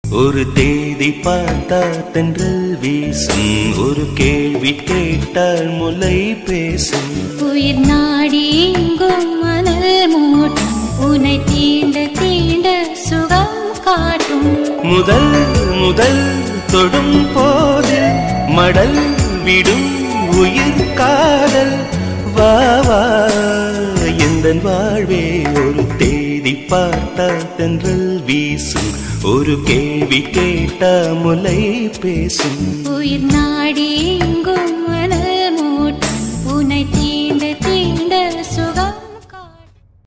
ஒரு தேதி பார்த்தா தென்றல் வீசும், ஒரு கேள்வி கேட்டால் முலை பேசும். உயிர் நாடி எங்கும் மணல் மூட்டும், உன்னை தீண்ட தீண்ட சுகம் காட்டும். முதல் முதல் தொடும் போது மடல் விடும் உயிர் காதல். வா வா எந்தன் வாழ்வே, ஒரு தேதி பார்த்தா தென்றல் வீசும், ஒரு கேள்வி கேட்டா முலை பேசும். உயிர் நாடி எங்கும்